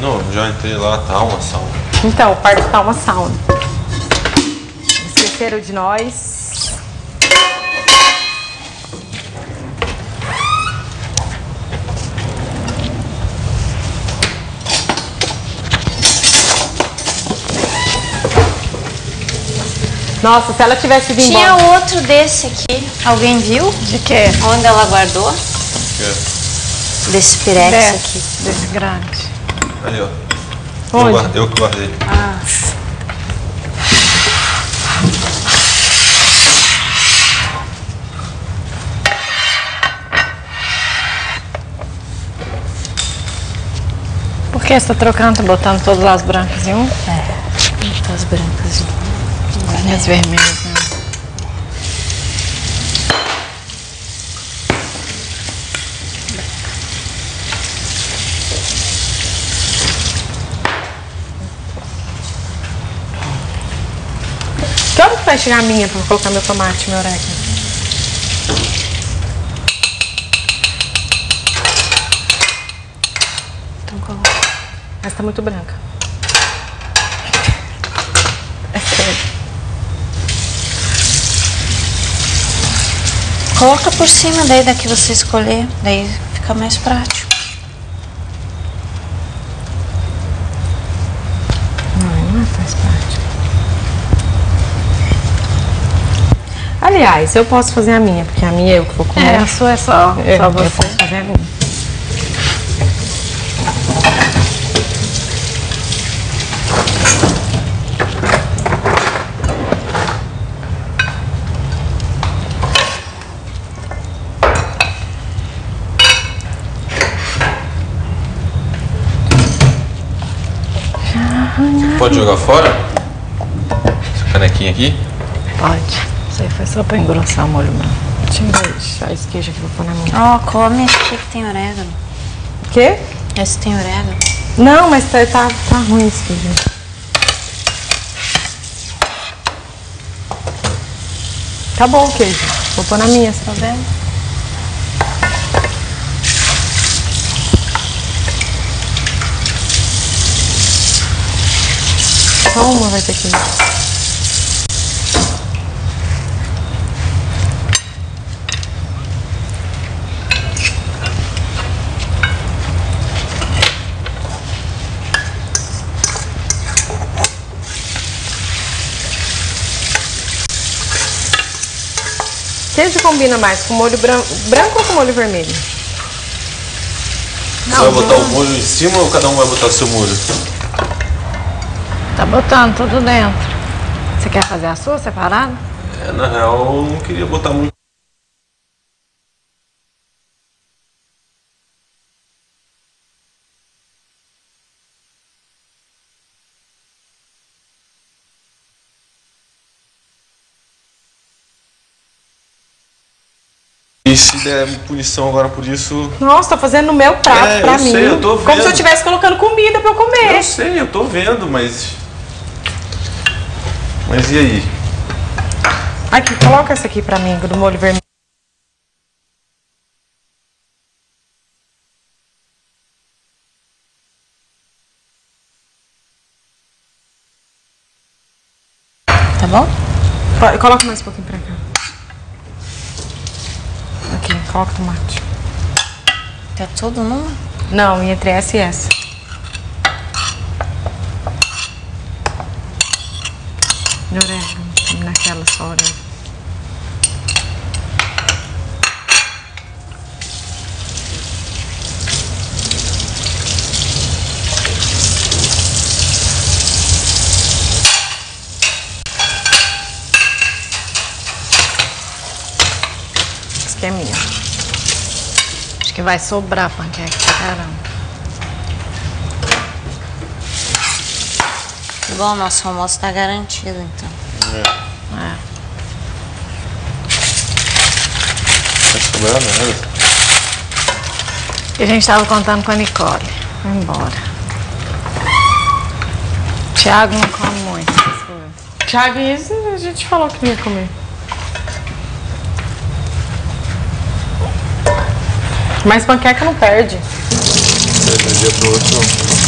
Não, já entrei lá, tá uma sauna. Então, o quarto tá uma sauna. Esqueceram de nós. Nossa, se ela tivesse vindo Tinha embora... outro desse aqui. Alguém viu? De quê? Onde ela guardou? Desse pirex aqui. Desse grande. Ali, ó. Onde? Eu que guardei. Ah. Por que você tá trocando? Tá botando todas as brancas em um? É. As brancas em um. E as vermelhas, né? Que hora que vai chegar a minha pra colocar meu tomate, meu orégano? Então coloca. Essa tá muito branca. É sério. Coloca por cima daí da que você escolher, daí fica mais prático. Não faz prático. Aliás, eu posso fazer a minha, porque a minha eu que vou comer. É, a sua é só você. Eu posso fazer a minha. Pode jogar fora? Essa canequinha aqui? Pode. Isso aí foi só pra engrossar o molho branco. Deixa eu deixar esse queijo aqui, vou pôr na minha. Ó, come esse aqui que tem orégano. O quê? Esse tem orégano. Não, mas tá ruim esse queijo. Tá bom o queijo. Vou pôr na minha, você tá vendo? Só uma vai ter que ir. Queijo combina mais com molho branco ou com molho vermelho? Você vai botar o molho em cima ou cada um vai botar o seu molho? Tá botando tudo dentro. Você quer fazer a sua separada? É, na real, eu não queria botar muito. E se der punição agora por isso... Nossa, tô fazendo no meu prato pra mim. Sei, eu tô vendo. Como se eu estivesse colocando comida pra eu comer. Eu sei, eu tô vendo, mas... Mas e aí? Aqui, coloca essa aqui pra mim, do molho vermelho. Tá bom? Coloca mais um pouquinho pra cá. Aqui, coloca o tomate. Tá tudo numa? Não, entre essa e essa. E orégano, naquela só orégano. Isso aqui é minha. Acho que vai sobrar panqueca pra caramba. Bom, nosso almoço tá garantido, então. É. Vai sobrar nada. E a gente tava contando com a Nicole. Vai embora. Thiago não come muito essas coisas. Thiago, isso a gente falou que não ia comer. Mas panqueca não perde. De um dia pro outro, não.